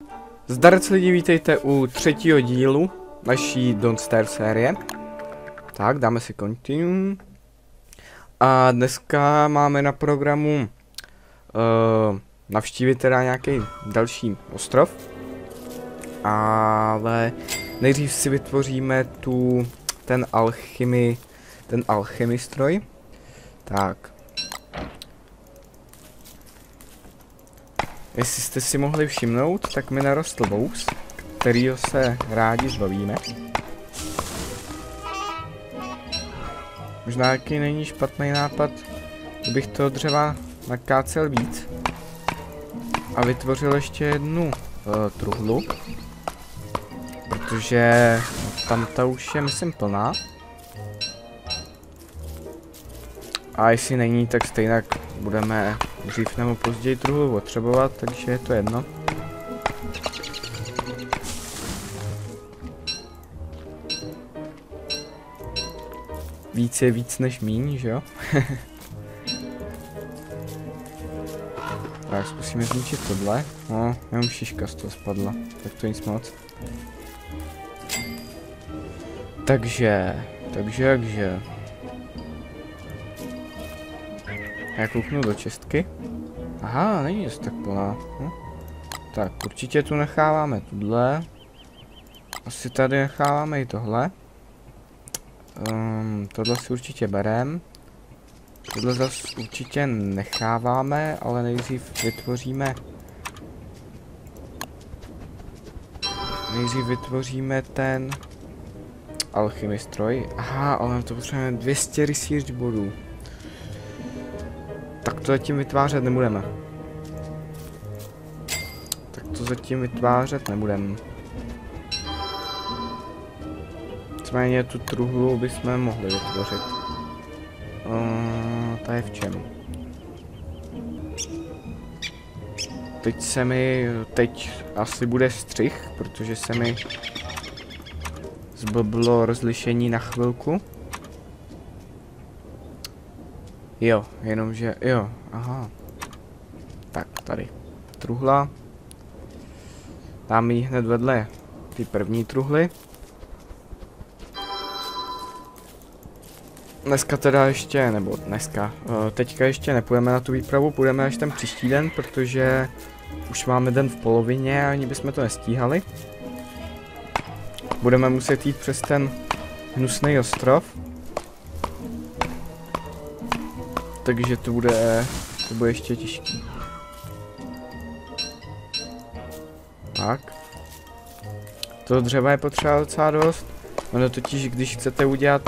Zdarec lidi, vítejte u třetího dílu naší Don't Starve série. Tak, dáme si continue. A dneska máme na programu navštívit teda nějaký další ostrov. Ale nejdřív si vytvoříme ten alchemistroj. Tak. Jestli jste si mohli všimnout, tak mi narostl vous, kterýho se rádi zbavíme. Možná jaký není špatný nápad, kdybych toho dřeva nakácel víc a vytvořil ještě jednu truhlu, protože tam ta už je myslím plná. A jestli není, tak stejně budeme dřív nebo později truhlu potřebovat, takže je to jedno. Víc je víc než míň, že jo? Tak zkusíme zničit tohle. No, jenom šiška z toho spadla, tak to nic moc. Takže. Já kouknu do čistky. Aha, není to tak plná. Tak, určitě tu necháváme tuhle. Asi tady necháváme i tohle. Tohle si určitě berem. Tohle zase určitě necháváme, ale nejdřív vytvoříme ten alchemistroj. Aha, ale na to potřebujeme 200 research bodů. Tak to zatím vytvářet nebudeme. Nicméně tu truhlu bychom mohli vytvořit. Ta je v čem? Teď asi bude střih, protože se mi zblblo rozlišení na chvilku. Jo, jenomže, jo, aha. Tak, tady. Truhla. Dáme ji hned vedle ty první truhly. Teďka ještě nepůjdeme na tu výpravu, půjdeme až ten příští den, protože už máme den v polovině a ani bychom to nestíhali. Budeme muset jít přes ten hnusný ostrov. Takže to bude ještě těžký. Tak. To dřeva je potřeba docela dost. Ono totiž, když chcete udělat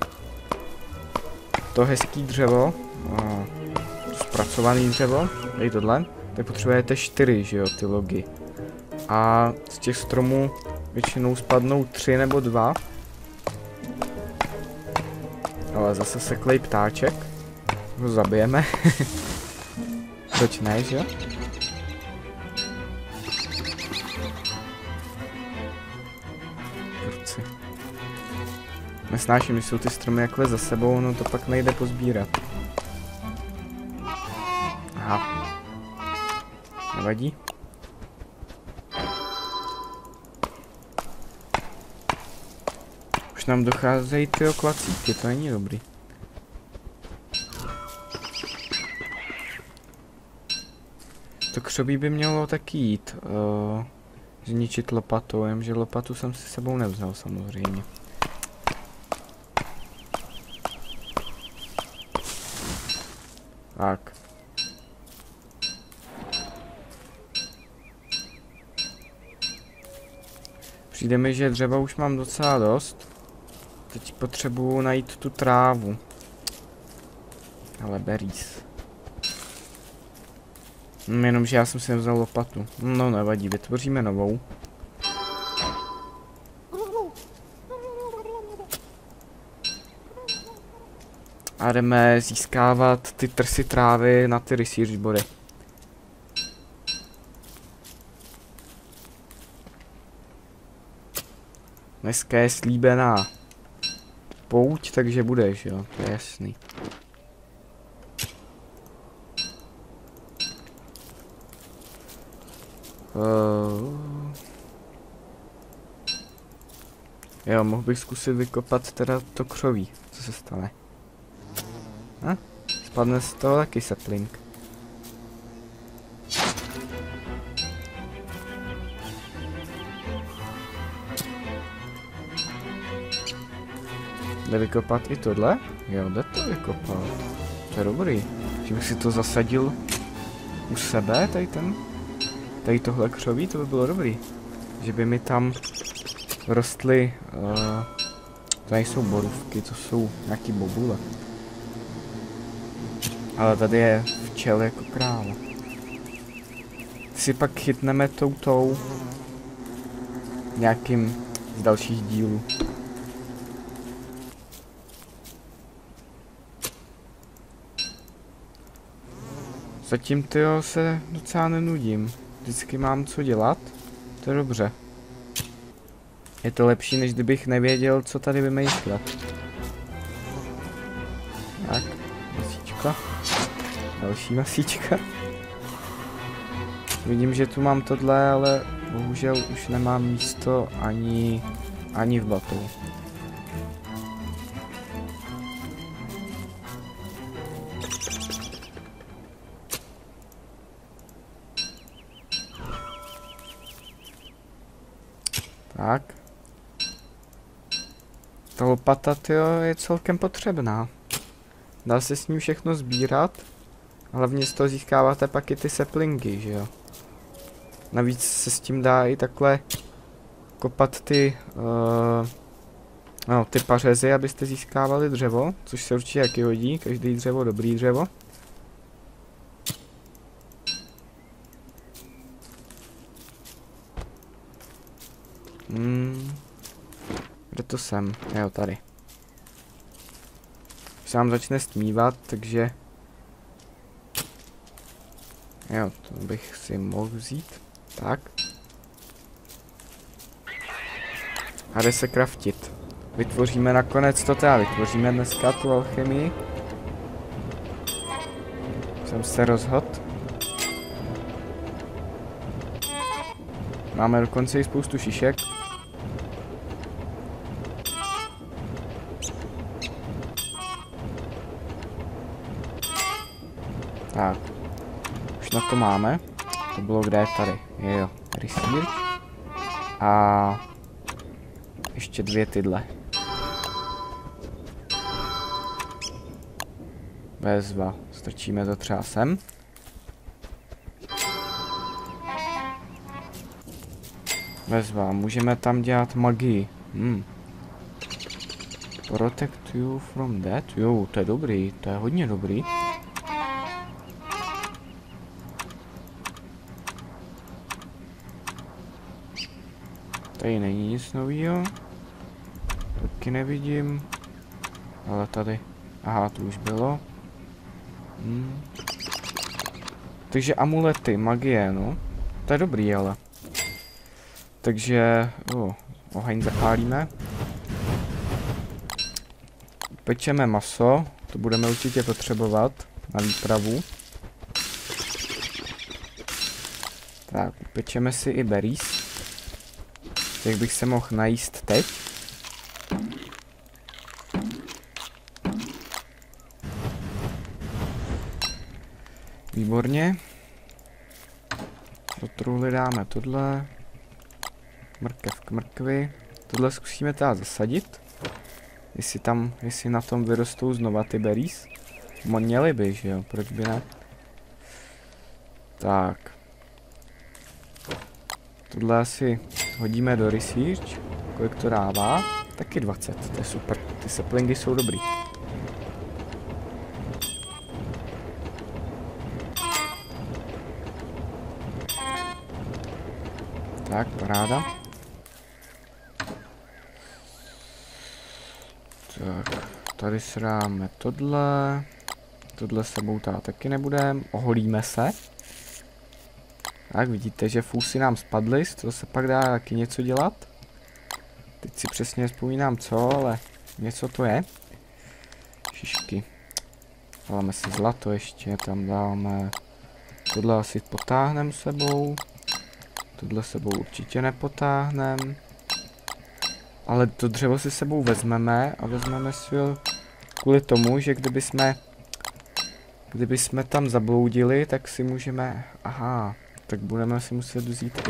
to hezký dřevo, to zpracovaný dřevo, tady tohle, tak potřebujete 4, že jo, ty logy. A z těch stromů většinou spadnou 3 nebo 2. Ale zase seklej ptáček. Ho zabijeme. Proč ne, že jo? Kurci. Nesnáším, když jsou ty stromy jakhle za sebou, no to pak nejde pozbírat. Aha. Nevadí. Už nám docházejí ty klacíky, to není dobrý. To křoví by mělo taky jít. Zničit lopatou, jenže lopatu jsem si sebou nevzal samozřejmě. Tak. Přijde mi, že dřeva už mám docela dost. Teď potřebuju najít tu trávu. Ale berries. Jenomže já jsem si nevzal lopatu. No nevadí, vytvoříme novou. A jdeme získávat ty trsy trávy na ty research body. Dneska je slíbená pouť, takže budeš, jo, to je jasný. Jo, mohl bych zkusit vykopat teda to křoví. Co se stane? Spadne z toho taky sapling. Jde vykopat i tohle? Jo, jde to vykopat. To je dobrý. Že bych si to zasadil u sebe, tady tohle křoví, to by bylo dobrý. Že by mi tam rostly, to nejsou borůvky, to jsou nějaký bobule. Ale tady je včel jako kráva. Si pak chytneme toutou nějakým z dalších dílů. Zatím tyjo se docela nenudím. Vždycky mám co dělat. To je dobře. Je to lepší, než kdybych nevěděl, co tady vymýšlet. Tak, masíčka. Další masíčka. Vidím, že tu mám tohle, ale bohužel už nemám místo ani v batou. Tak. Ta lopata, tyjo, je celkem potřebná. Dá se s ní všechno sbírat. Hlavně z toho získáváte pak i ty saplingy, že jo. Navíc se s tím dá i takhle kopat ty, ty pařezy, abyste získávali dřevo, což se určitě taky hodí, každý dřevo, dobrý dřevo. Kde to jsem? Jo, tady. Už se nám začne stmívat, takže... Jo, to bych si mohl vzít. Tak. A jde se craftit. Vytvoříme nakonec to teda, vytvoříme dneska tu alchemii. Jsem se rozhodl. Máme dokonce i spoustu šišek. Tak. Už na to máme. To bylo kde? Tady. Jo. Research. A ještě dvě tyhle. Bezva. Strčíme to třeba sem. Bezva. Můžeme tam dělat magii. Protect you from that. Jo, to je dobrý. To je hodně dobrý. Tady není nic novýho. Taky nevidím. Ale tady. Aha, to už bylo. Takže amulety, magie, no. To je dobrý, ale. Takže, oheň zapálíme. Pečeme maso. To budeme určitě potřebovat na výpravu. Tak, pečeme si i berries. Jak bych se mohl najíst teď. Výborně. Do truhly dáme tohle. Mrkev k mrkvi. Tohle zkusíme teda zasadit. Jestli na tom vyrostou znova ty berries. Měli by, že jo? Proč by ne? Tak. Tohle asi hodíme do research. Kolik to dává? Taky 20, to je super. Ty saplingy jsou dobrý. Tak, paráda. Tak, tady sráme tohle. Tohle sebou taky nebudeme. Oholíme se. Tak, vidíte, že fusy nám spadly, z toho se pak dá taky něco dělat. Teď si přesně vzpomínám co, ale něco to je. Šišky. Dáme si zlato ještě, tam dáme. Tohle asi potáhneme sebou. Tohle sebou určitě nepotáhneme. Ale to dřevo si sebou vezmeme a vezmeme si ho kvůli tomu, že kdyby jsme tam zabloudili, tak si můžeme, aha, tak budeme si muset vzít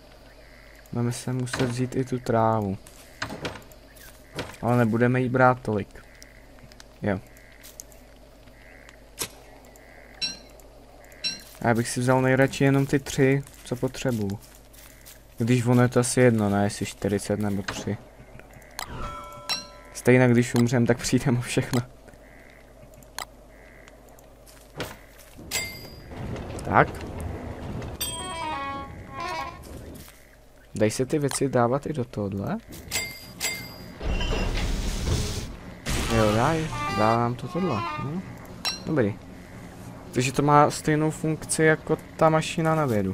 i tu trávu. Ale nebudeme jí brát tolik. Jo. A já bych si vzal nejradši jenom ty 3, co potřebuju. Když ono je to asi jedno, ne, jestli 40 nebo 3. Stejně když umřem, tak přijdeme o všechno. Tak. Dej se ty věci dávat i do tohohle. Jo, dávám to tohle. No. Dobrý. Takže to má stejnou funkci jako ta mašina na vědu.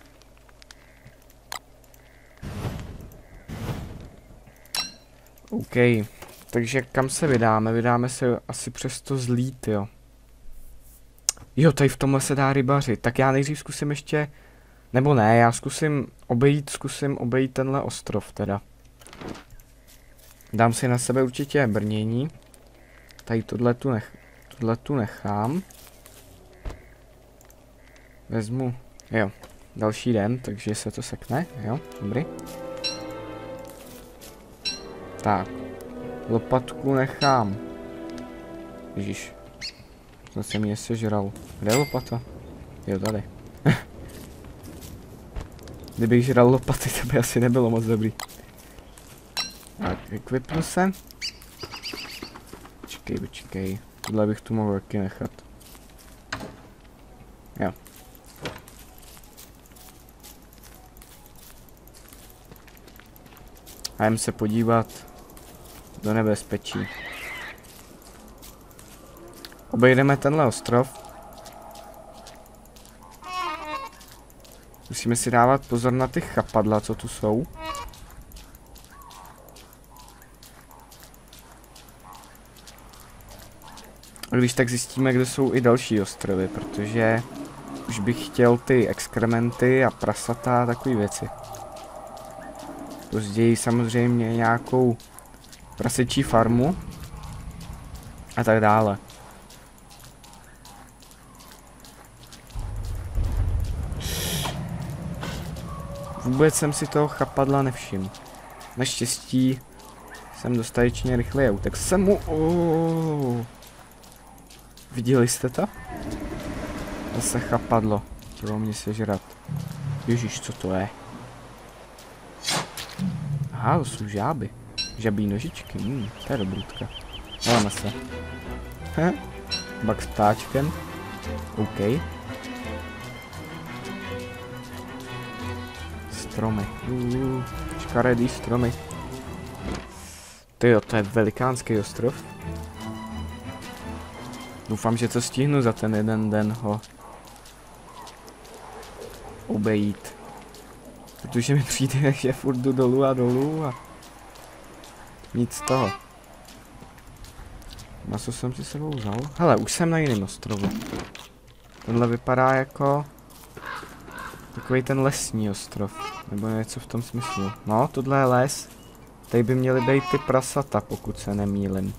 OK. Takže kam se vydáme? Vydáme se asi přes to zlít, jo. Jo, tady v tomhle se dá rybařit. Tak já nejdřív zkusím ještě... Nebo ne, já zkusím obejít tenhle ostrov teda. Dám si na sebe určitě brnění. Tady tohle tu nechám. Vezmu, jo, další den, takže se to sekne, jo, dobrý. Tak, lopatku nechám. Ježíš, zase mě sežral. Kde je lopata? Jo, tady. Kdybych žral lopaty, to by asi nebylo moc dobrý. Tak, equipnu se. Počkej. Tohle bych tu mohl taky nechat. Jo. A jdem se podívat do nebezpečí. Obejdeme tenhle ostrov. Musíme si dávat pozor na ty chapadla, co tu jsou. A když tak zjistíme, kde jsou i další ostrovy, protože už bych chtěl ty exkrementy a prasata a takové věci. Později samozřejmě nějakou prasečí farmu a tak dále. Vůbec jsem si toho chapadla nevšiml. Naštěstí jsem dostatečně rychle utek. Jsem mu... Viděli jste to? Zase chapadlo. Pro mě sežrat. Ježíš, co to je? Aha, to jsou žáby. Žabí nožičky. To je dobrůdka. Dáme se. Bak s ptáčkem. OK. Stromy. Škaredý stromy. Tyjo, to je velikánský ostrov. Doufám, že to stihnu za ten jeden den ho obejít. Protože mi přijde, že furt jdu dolů a nic z toho. Maso jsem si sebou vzal. Hele, už jsem na jiném ostrovu. Tohle vypadá jako takový ten lesní ostrov. Nebo něco v tom smyslu. No, tohle je les. Tady by měly být ty prasata, pokud se nemýlim.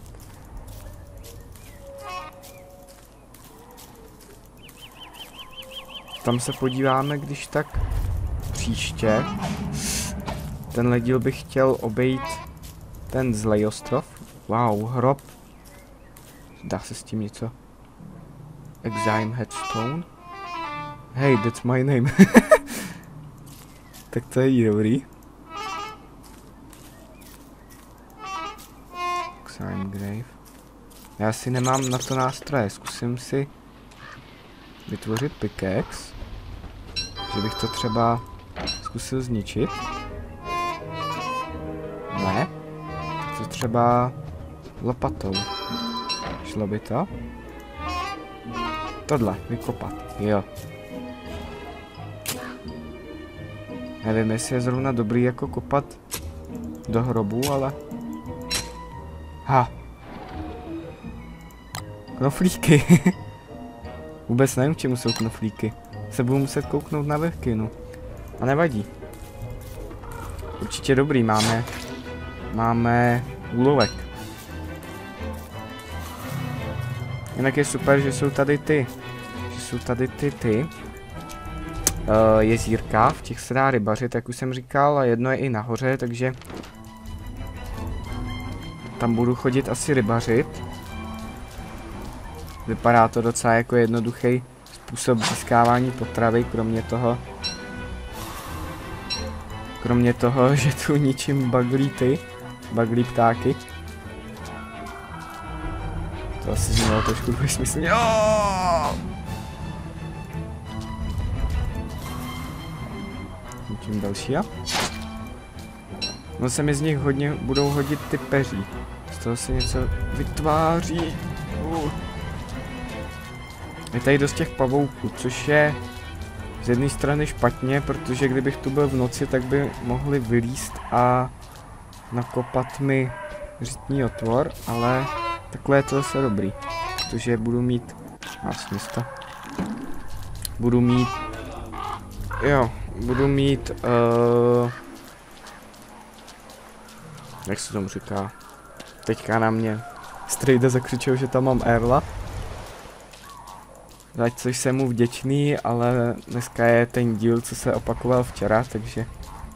Tam se podíváme, když tak příště. Tenhle díl bych chtěl obejít ten zlej ostrov. Wow, hrob. Dá se s tím něco? Exime headstone. Hey, that's my name. Tak to je dobrý. Exime grave. Já si nemám na to nástroje. Zkusím si vytvořit pickaxe. Že bych to třeba zkusil zničit. Ne. Tak to třeba lopatou. Šlo by to? Tohle, vykopat. Jo. Nevím, jestli je zrovna dobrý jako kopat do hrobu, ale... Ha. Knoflíky. Vůbec nevím, čemu jsou knoflíky. Se budu muset kouknout na vrchky, no. A nevadí. určitě dobrý, máme úlovek. Jinak je super, že jsou tady ty jezírka, v těch se dá rybařit, jak už jsem říkal, a jedno je i nahoře, takže tam budu chodit asi rybařit. Vypadá to docela jako jednoduchý způsob získávání potravy, kromě toho, že tu ničím baglí ptáky. To asi znělo trošku dvojsmyslně. Ničím dalšího. No se mi z nich hodně budou hodit ty peří. Z toho se něco vytváří. Je tady dost těch pavouků, což je z jedné strany špatně, protože kdybych tu byl v noci, tak by mohli vylízt a nakopat mi řitní otvor, ale takhle je to zase dobrý, protože budu mít jak se tomu říká, teďka na mě Strejda zakřičel, že tam mám Erla. Za což jsem mu vděčný, ale dneska je ten díl, co se opakoval včera, takže...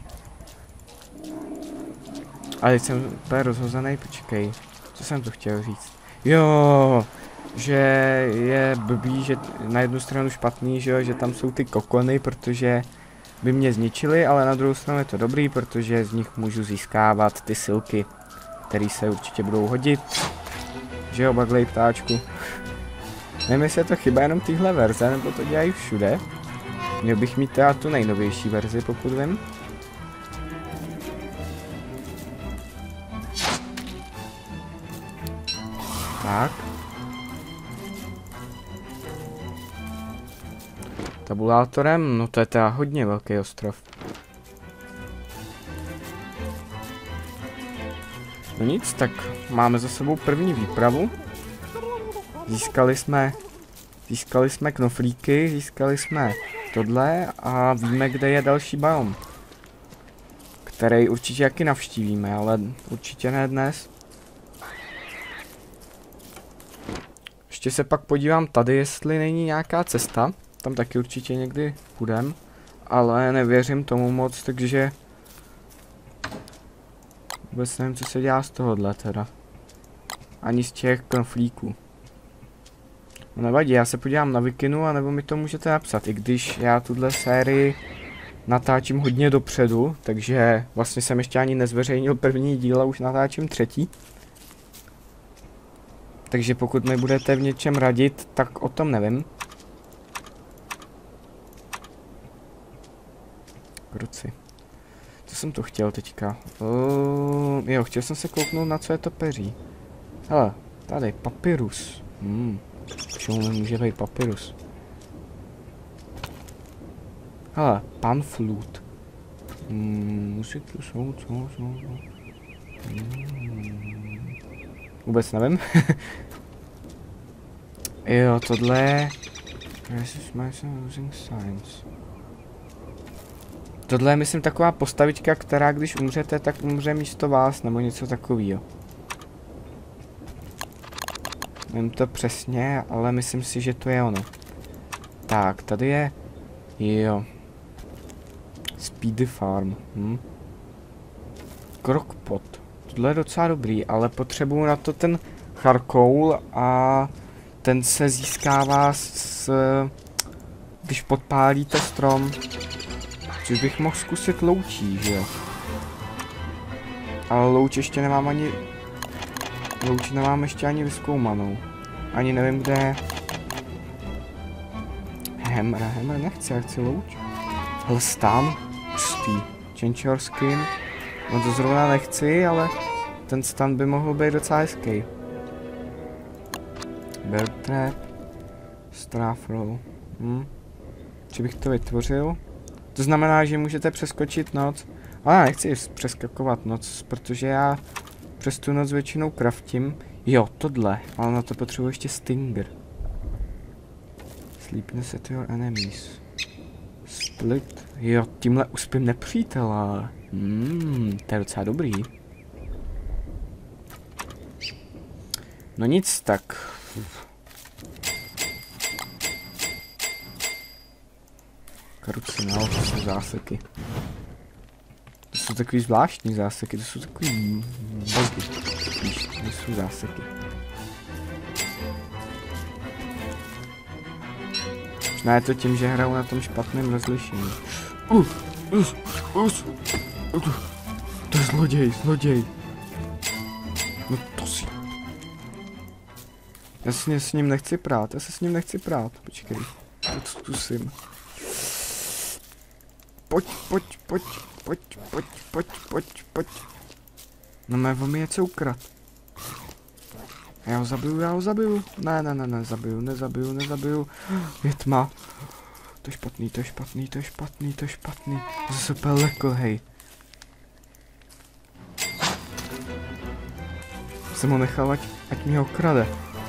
Ale teď jsem úplně rozhozený, počkej, co jsem to chtěl říct? Jo, že je blbý, že na jednu stranu špatný, že tam jsou ty kokony, protože by mě zničily, ale na druhou stranu je to dobrý, protože z nich můžu získávat ty silky, které se určitě budou hodit. Že jo, baglej ptáčku. Nevím, jestli je to chyba jenom téhle verze, nebo to dělají všude. Měl bych mít teda tu nejnovější verzi, pokud vím. Tak. Tabulátorem, no to je teda hodně velký ostrov. No nic, tak máme za sebou první výpravu. Získali jsme knoflíky, získali jsme tohle a víme, kde je další biom. Který určitě taky navštívíme, ale určitě ne dnes. Ještě se pak podívám tady, jestli není nějaká cesta. Tam taky určitě někdy půjdem, ale nevěřím tomu moc, takže vůbec nevím, co se dělá z tohohle teda. Ani z těch knoflíků. No nevadí, já se podívám na Wikinu, anebo mi to můžete napsat, i když já tuhle sérii natáčím hodně dopředu, takže vlastně jsem ještě ani nezveřejnil první díl a už natáčím třetí. Takže pokud mi budete v něčem radit, tak o tom nevím. Kruci. Co jsem to chtěl teďka? Jo, chtěl jsem se kouknout, na co je to peří. Hele, tady, papyrus. K čemu mi může být papyrus? Hele, panflute. Muziky jsou, co? Vůbec nevím. Jo, tohle je... Tohle je, myslím, taková postavička, která když umřete, tak umře místo vás, nebo něco takového. Nevím to přesně, ale myslím si, že to je ono. Tak, tady je... Jo. Speedy Farm. Crockpot. Tohle je docela dobrý, ale potřebuju na to ten charcoal a ten se získává když podpálíte strom. Což bych mohl zkusit loučí, že jo. Ale louč ještě nemám ani... Louč nemám ještě ani vyzkoumanou. Ani nevím, kde je... Hammer nechci, já chci louč. Hlstan, pustý. Change your skin. No to zrovna nechci, ale ten stan by mohl být docela hezký. Bear trap. Straff roll. Či bych to vytvořil? To znamená, že můžete přeskočit noc. Ale já nechci přeskakovat noc, protože já přes tu noc většinou craftím. Jo, tohle, ale na to potřebuji ještě stinger. Sleepiness at your enemies. Split. Jo, tímhle uspím nepřítela. To je docela dobrý. No nic, tak. Karucinál, to jsou záseky. To jsou takový zvláštní záseky, to jsou takový bogy. Víš, to jsou záseky. Možná je to tím, že hraju na tom špatném rozlišení. To je zloděj. No to si... Já se s ním nechci prát, počkej. To zkusím. Pojď. No mé on mi něco ukradl. Já ho zabiju. Ne, nezabiju. Je tma. To je špatný. Zase úplně lekl, hej. Jsem ho nechal, ať mě ho krade.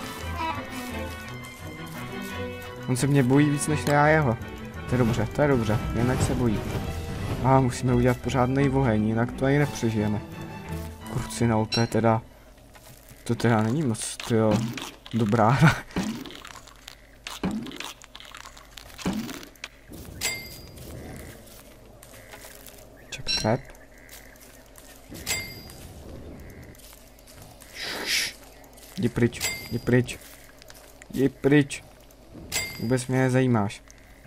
On se mě bojí víc než já jeho. To je dobře, jen ať se bojí. A musíme udělat pořádný oheň, jinak to ani nepřežijeme. Kurcinál, to teda není moc, tyjo, dobrá hra. Check trap. Jdi pryč. Vůbec mě nezajímáš.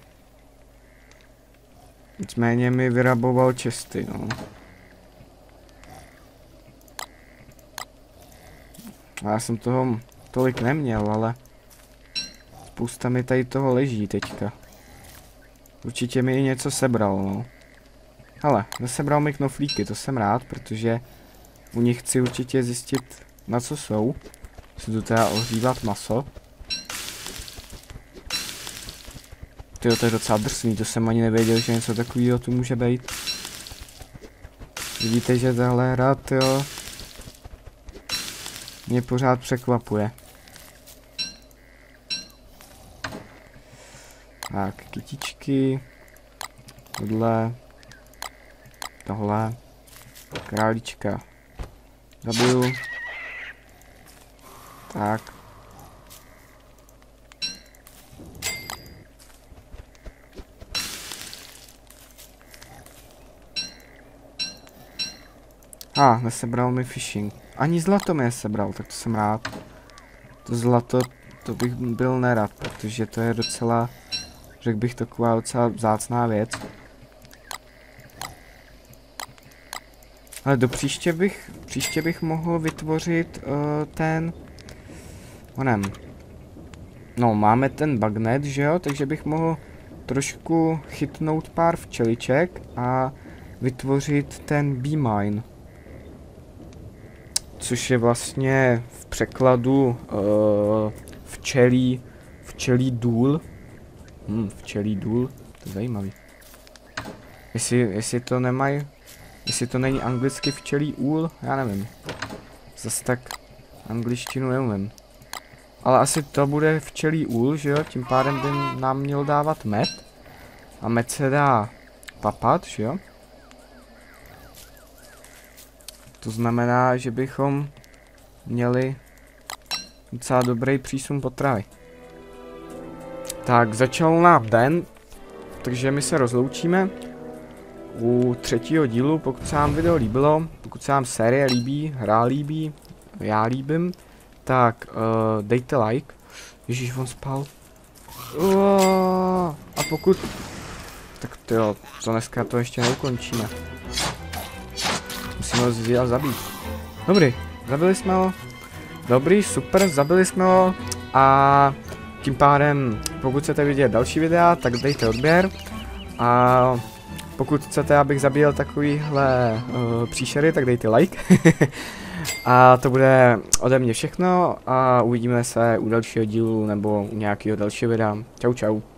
Nicméně mi vyraboval česty, no. A já jsem toho tolik neměl, ale spousta mi tady toho leží teďka. Určitě mi i něco sebral, no. Hele, nesebral mi knoflíky, to jsem rád, protože u nich chci určitě zjistit, na co jsou. Si tu teda ohřívat maso. Tyjo, to je docela drsný, to jsem ani nevěděl, že něco takového tu může být. Vidíte, že tahle hra, tyjo, mě pořád překvapuje. Tak, kytičky. Tohle. Králíčka. Zabiju. Tak. Nesebral mi fishing. Ani zlato mi nesebral, tak to jsem rád. To zlato, to bych byl nerad, protože to je docela, řekl bych, taková docela vzácná věc. Ale do příště bych mohl vytvořit no, máme ten bagnet, že jo, takže bych mohl trošku chytnout pár včeliček a vytvořit ten bee mine. Což je vlastně v překladu včelí důl. Včelí důl, to je zajímavý. Jestli to není anglicky včelí úl, já nevím. Zase tak angličtinu neumím. Ale asi to bude včelí úl, že jo, tím pádem by nám měl dávat med. A med se dá papat, že jo. To znamená, že bychom měli docela dobrý přísun potravy. Tak, začal nám den, takže my se rozloučíme u 3. dílu. Pokud se vám video líbilo, pokud se vám série líbí, hra líbí, já líbím, tak dejte like. Ježíš, on spal. A pokud... Tak tyjo, co dneska to ještě neukončíme. Musíme ho zabít. Dobrý, zabili jsme ho. Dobrý, super, zabili jsme ho. A tím pádem, pokud chcete vidět další videa, tak dejte odběr. A pokud chcete, abych zabíjel takovýhle příšery, tak dejte like. A to bude ode mě všechno a uvidíme se u dalšího dílu nebo u nějakého dalšího videa. Čau, čau.